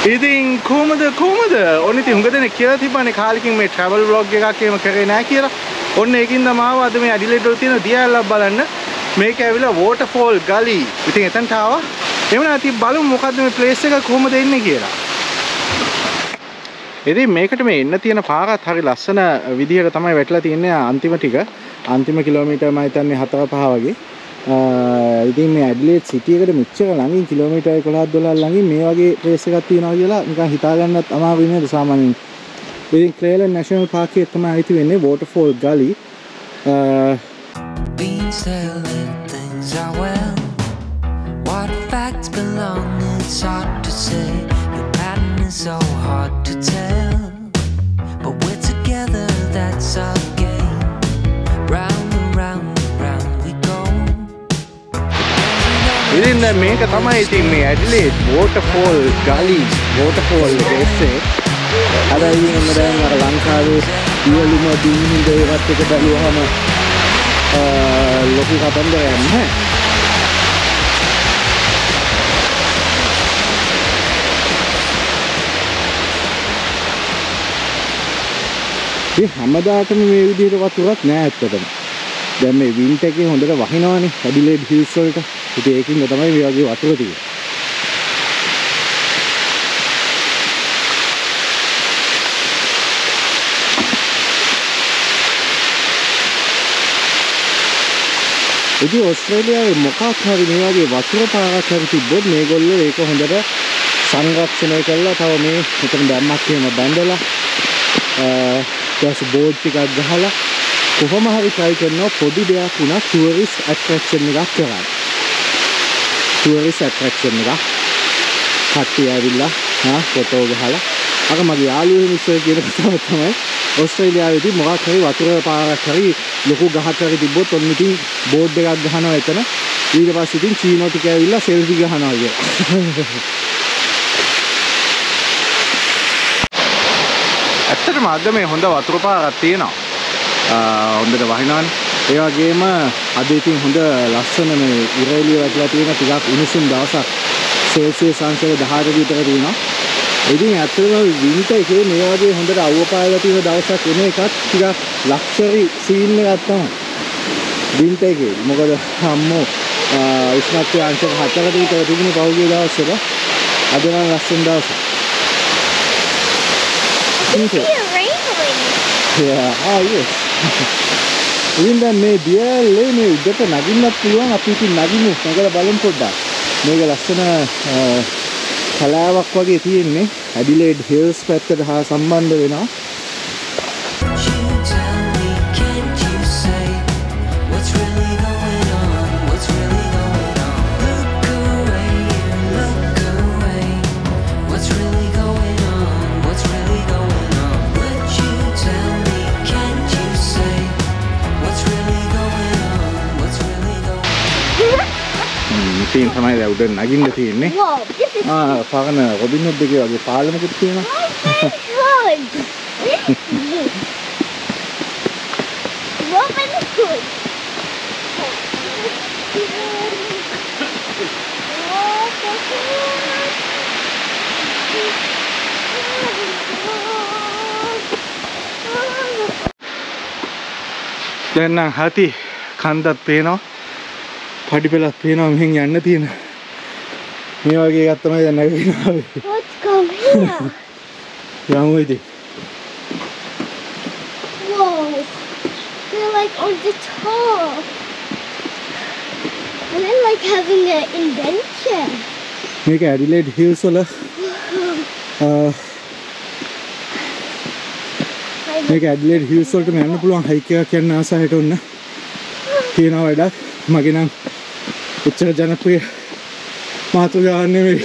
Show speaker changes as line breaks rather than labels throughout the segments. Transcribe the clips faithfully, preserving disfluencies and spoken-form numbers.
ඉතින් කොහමද කොහමද ඔන්න ඉතින් හුඟ දෙනෙක් කියලා තිබ්බනේ කාලෙකින් මේ travel vlog එකක් එහෙම කරේ නැහැ කියලා. ඔන්න ඒකින්ද මාව අද මේ Adelaide වල තියෙන දියැලක් බලන්න. මේක ඇවිල්ලා Waterfall Gully. ඉතින් එතනට ආවා. එහෙම නැත්නම් බලමු මොකද්ද මේ place එක කොහමද එන්නේ කියලා. ඉතින් මේකට මේ එන්න තියෙන පාරත් හරි ලස්සන විදිහට තමයි වැටලා තියෙන්නේ අන්තිම ටික. අන්තිම කිලෝමීටර් මම හිතන්නේ හතර පහ වගේ. ඉතින් මේ Adelaide city එකට මෙච්චර ළඟින් කිලෝමීටර් එකොළහ දොළහ ළඟින් මේ වගේ place එකක් තියෙනවා කියලා නිකන් හිතා ගන්නත් අමාරුයි නේද සාමාන්‍යයෙන්. ඉතින් Clayland National Park එකේ තමයි අයිති වෙන්නේ Waterfall Gully.
Been telling things are well. What facts belong, it's hard to say. Your pattern is so hard to tell. But we're together, that's our game. Round and round and round we go.
ඉතින් මේක තමයි ඉතින් මේ Adelaide Waterfall Gully Waterfall එකේ අර ඉන්නේ දැන් අර ලංකාවේ ඉහළම බිම්බින්ද ඒවත් එක බැලුවහම ලොකු කතන්දරයක් නැහැ. ඒ හැමදාටම මේ විදිහට වතුරක් නෑ ඇත්තටම. දැන් මේ වින්ටර් එකේ හොඳට වහිනවනේ Adelaide Hills වලට. ඉතින් ඒකින්ද තමයි මේ වගේ වතුර තියෙන්නේ. ඉතින් ඕස්ට්‍රේලියාවේ මොකක් හරි මේ වගේ වතුර පාරක් හරි තිබ්බොත් මේගොල්ලෝ ඒක හොඳට සංරක්ෂණය කරලා තව මේ මෙතන දැම්මක් එහෙම බැඳලා ඊට බෝඩ් ටිකක් ගහලා කොහොම හරි try කරනවා පොඩි දෙයක් වුණා tourist attraction එකක් කරන්න. tourist attraction එකක් කට්ටිය ඇවිල්ලා හා ෆොටෝ ගහලා අර මගේ යාළුවෝ මිස්සෝ කියන කතාව තමයි ඕස්ට්‍රේලියාවේදී මොකක් හරි වතුර පාරක් හරි ලොකු ගහක් හරි තිබ්බොත් ඔන්න ඉතින් බෝඩ් එකක් ගහනවා එතන ඊට පස්සේ ඉතින් චීනෝ ටික ඇවිල්ලා සෙල්ෆි ගහනවා කියලා. ඇත්තටම අද මේ හොඳ වතුර පාරක් තියෙනවා. හොඳට වහිනවනේ. ඒ වගේම අද ඉතින් හොඳ ලස්සන මේ ඉරේලිය වැටලා තියෙන ටිකක් උණුසුම් දවසක් සෙල්සියස් අංශක දහයට විතර තියෙනවා. ඉතින් ඇත්තටම වින්ටර් එකේ මේ වගේ හොඳට අවුව පායලා තියෙන දවසක් එන එකත් ටිකක් ලක්ෂරි සීන් එකක් තමයි. වින්ටර් එකේ මොකද අම්මෝ උෂ්ණත්වය අංශක හතරකට විතර තිබුණේ පහුගිය දවස්වල. අද නම් ලස්සන දවසක්. Yeah, oh yes. ඉතින් දැන් මේ දියැලේ මේ උඩට නගින්නත් පුළුවන් අපි ඉතින් නගිමු. නැගලා බලමු පොඩ්ඩක්. මේක ලස්සන කලාවක් වගේ තියෙන්නේ Adelaide Hills පැත්තට හා සම්බන්ධ වෙනවා. ඉතින් තමයි දැන් උඩ නගින්න තියෙන්නේ. ආ පාගන රොබින් හුඩ් එකේ වගේ පාලමකුත් තියෙනවා.
Robin Hood.
දැන් නම් හති කන්දක් පේනවා. පඩි පෙළක් පේනවා මෙහෙන් යන්න තියෙන. මේ වගේ එකක් තමයි දැන් නැගගෙන ආවේ.
Let's go here.
යමු ඉතින්.
Whoa. They're like on the top. They're like having an invention.
මේක Adelaide Hills වල මේක Adelaide Hills වලට යන්න පුළුවන් හයික් එකක් යන්න ආසාවට උන්න තියෙනවා වැඩක්. මගේ නම් එච්චර ජනප්‍රිය මාතෘකාවක් නෙමෙයි.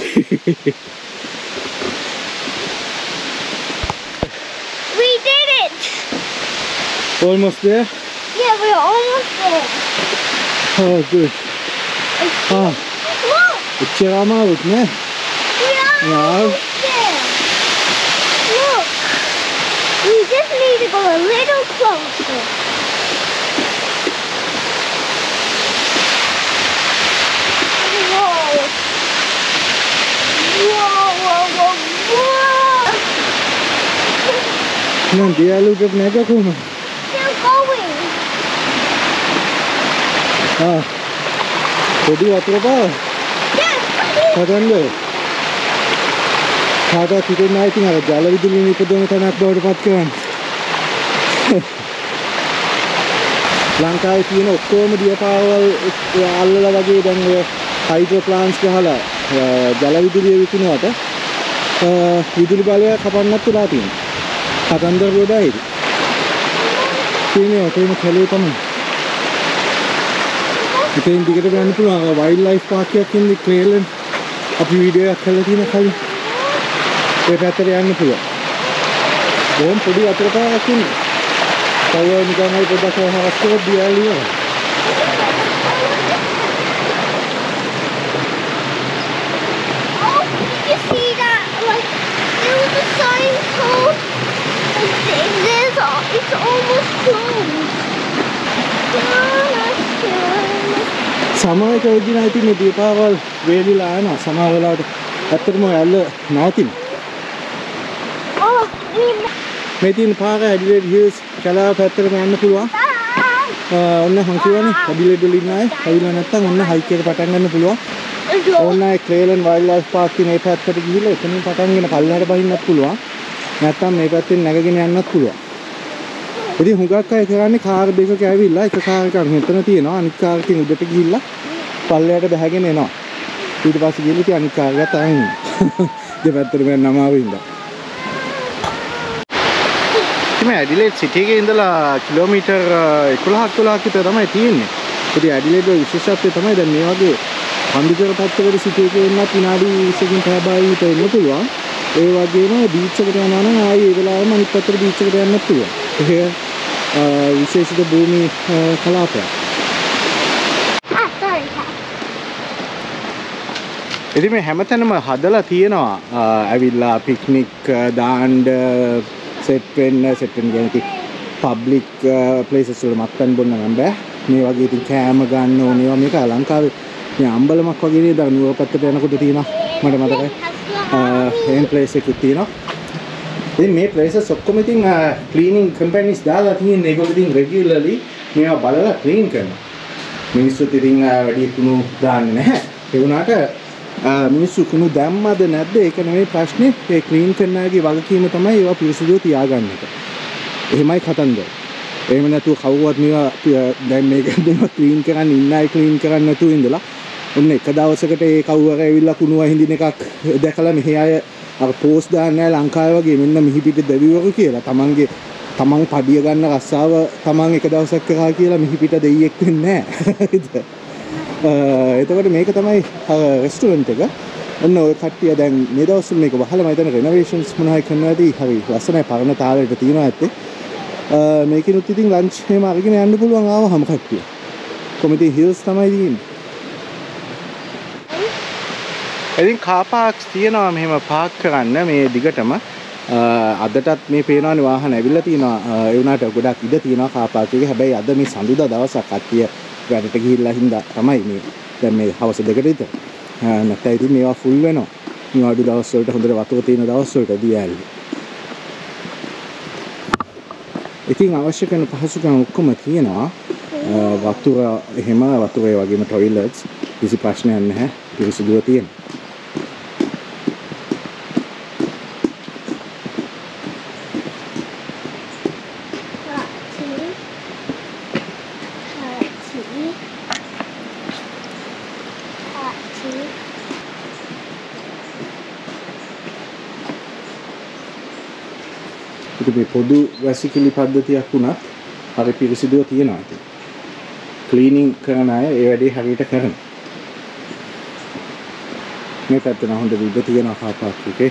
We did it!
Almost there?
Yeah, we're almost there.
Oh, good. Ah,
Look!
එච්චර අමාරුත් නෑ.
We are almost there. Look! We just need to go a little closer. Whoa! Whoa, whoa, whoa, whoa!
Nah, dia lu udah naik aku mah.
Still going.
Ah, jadi water apa?
Yes, please.
Katakan deh. Kata kita naik tinggal jalan itu ini pedang tanah bawah dapat kan. Langkai තියෙන ඔක්කොම දියපාවල් අල්ලලා වගේ දැන් ඔය hydro plants ගහලා ජල විදුලිය විකුණුවට විදුලි බලය කපන්නත් වෙලා තියෙනවා. කතන්දර ගොඩයි. තියෙන්නේ ඔතේම කැලේ තමයි. ඉතින් දිගට යන්න පුළුවන් වයිල්ඩ් ලයිෆ් පාක් එකක් ඉන්නේ ක්ලේලන් අපි වීඩියෝ එකක් කරලා තියෙන කලින් ඒ පැත්තට යන්න පුළුවන්. බොහොම පොඩි වතුර පාරක් ඉන්නේ. Saya ni kan ada pada saya harus ke dia lihat.
Oh, did you see that? Like, there was a sign called. There's, it's almost closed.
සමහර කවදී නැති මේ දීපාවල් වේලිලා යනවා. සමහර වෙලාවට ඇත්තටම ඇල්ල නැතිනේ.
Oh,
මේ තියෙන පාර ඇඩිලේඩ් හිල්ස් කලාව පැත්තටම යන්න පුළුවන්. ඔන්න මං කියවනේ ඇඩිලේඩ් වල ඉන්න අය ඇවිල්ලා නැත්තම් ඔන්න හයික් එක පටන් ගන්න පුළුවන්. ඕන්න ඒ ක්ලේලන් වයිල්ඩ් ලයිෆ් පාක් කියන ඒ පැත්තට ගිහිල්ලා එතනින් පටන්ගෙන පල්ලෙහාට බහින්නත් පුළුවන්. නැත්තම් මේ පැත්තෙන් නැගගෙන යන්නත් පුළුවන්. ඉතින් හුඟක් අය කරන්නේ කාර් දෙකක ඇවිල්ලා එක කාර් එකක් මෙතන තියෙනවා අනිත් කාර් එකෙන් උඩට ගිහිල්ලා පල්ලෙහාට බහගෙන එනවා. ඊට පස්සේ ගිහිල්ලා ඉතින් අනිත් කාර් එකත් අයින්. දෙපැත්තටම යන්න අමාරුයි ඉඳලා. මේ ඇඩිලේඩ් සිටි එකේ ඉඳලා කිලෝමීටර් එකොළහක් දොළහක් විතර තමයි තියෙන්නේ. ඉතින් ඇඩිලේඩ් වල විශේෂත්වය තමයි දැන් මේ වගේ පන්දිකර පැත්තකට සිටි එකේ ඉන්නත් විනාඩි විස්සකින් පැය භාගයක් විතර ඉන්න පුළුවන්. ඒ වගේම බීච් එකට යනවා නම් ආයේ ඒ වෙලාවෙම අනිත් පැත්තට බීච් එකට යන්නත් පුළුවන්. ඒක විශේෂිත භූමි කලාපයක්.
Ah, sorry, Kat.
ඉතින් මේ හැමතැනම හදලා තියෙනවා ඇවිල්ලා පික්නික් දාන්න සෙට් වෙන්න සෙට් වෙන්න කියන්නේ පබ්ලික් ප්ලේසස් වල මත්පැන් බොන්න නම් බෑ. මේ වගේ ඉතින් කෑම ගන්න ඕනේ. මේක ලංකාවේ මේ අම්බලමක් වගේ නේද නුවර පැත්තට යනකොට තියෙනවා. මට මතකයි. එහෙන් ප්ලේස් එකක් තියෙනවා. ඉතින් මේ ප්ලේසස් ඔක්කොම ඉතින් ක්ලීනින් කම්පැනිස් දාලා තියෙන්නේ. ඒගොල්ලෝ ඉතින් රෙගියුලර්ලි මේවා බලලා ක්ලීන් කරනවා. මිනිස්සුත් ඉතින් වැඩි කුණු දාන්නේ නැහැ. ඒ වුණාට මිනිස්සු කුණු දැම්මද නැද්ද ඒක නෙමෙයි ප්‍රශ්නේ. ඒ ක්ලීන් කරන අයගේ වගකීම තමයි ඒවා පිරිසිදුව තියාගන්න එක. එහෙමයි කතන්දර. එහෙම නැතුව කවුරුවත් මේවා දැන් මේක දෙනවා ක්ලීන් කරන්න ඉන්න අය ක්ලීන් කරන්න නැතුව ඉඳලා ඔන්න එක දවසකට ඒ කවුරු හරි ඇවිල්ලා කුණුව හින්දින එකක් දැකලා මෙහි අය අර පෝස්ට් දාන්නේ ලංකාවේ වගේ මෙන්න මිහි පිට දෙවිවරු කියලා. තමන්ගේ තමන් පඩිය ගන්න රස්සාව තමන් එක දවසක් කරා කියලා මිහි පිට දෙයියෙක් වෙන්නේ නැහැ. එතකොට මේක තමයි රෙස්ටුරන්ට් එක. ඔන්න ඔය කට්ටිය දැන් මේ දවස්වල මේක වහලා මම හිතන්නේ රෙනෝවේෂන්ස් මොනවයි කරනවාදී හරි ලස්සනයි පරණ තාලෙට තියෙනවා ඇත්තේ. මේකිනුත් ඉතින් ලන්ච් එහෙම අරගෙන යන්න පුළුවන් ආවහම කට්ටිය. කොමිටි හිල්ස් තමයි තියෙන්නේ. ඉතින් කාර් පාක්ස් තියෙනවා මෙහෙම පාක් කරන්න මේ දිගටම. අදටත් මේ පේනවානේ වාහන ඇවිල්ලා තියෙනවා. ඒ වුණාට ගොඩක් ඉඩ තියෙනවා කාර් පාක් එකේ. හැබැයි අද මේ සඳුදා දවසක් කට්ටිය වැඩට ගිහිල්ලා හින්දා තමයි මේ දැන් මේ හවස දෙකට විතර. නැත්නම් ඉතින් මේවා ෆුල් වෙනවා. මේ අඩු දවස් වලට හොඳට වතුර තියෙන දවස් වලට දියැලි. ඉතින් අවශ්‍ය කරන පහසුකම් ඔක්කොම තියෙනවා. වතුර එහෙම වතුරේ වගේම ටොයිලට්ස් කිසි ප්‍රශ්නයක් නැහැ. පිරිසිදුව තියෙනවා. මේ පොදු වැසිකිලි පද්ධතියක් වුණත් හරි පිරිසිදුව තියෙනවා ඉතින්. ක්ලීනින් කරන අය ඒ වැඩේ හරියට කරනවා. මේ පැත්තට හොඳ විදිහට තියෙනවා කාර් පාක් එකේ.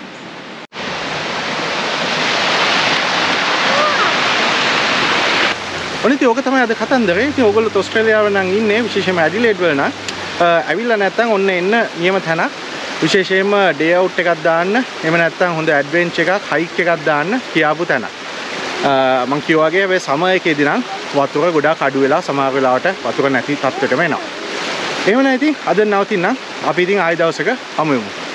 ඔනිති ඕක තමයි අද කතන්දරේ. ඉතින් ඕගොල්ලෝ ඕස්ට්‍රේලියාව නම් ඉන්නේ විශේෂයෙන්ම ඇඩිලේඩ් වල නම් ඇවිල්ලා නැත්තම් ඔන්න එන්න නියම තැනක්. විශේෂයෙන්ම ඩේ අවුට් එකක් දාන්න එහෙම නැත්නම් හොඳ ඇඩ්වෙන්චර් එකක් හයික් එකක් දාන්න කියාපු තැන. මම කිව්වා වගේ මේ සමයකදී නම් වතුර ගොඩාක් අඩු වෙලා සමහර වෙලාවට වතුර නැති තත්ත්වයටම එනවා. එහෙම නැත්නම් ඉතින් අද නවතින්න අපි ඉතින් ආයෙ දවසක හමු වෙමු.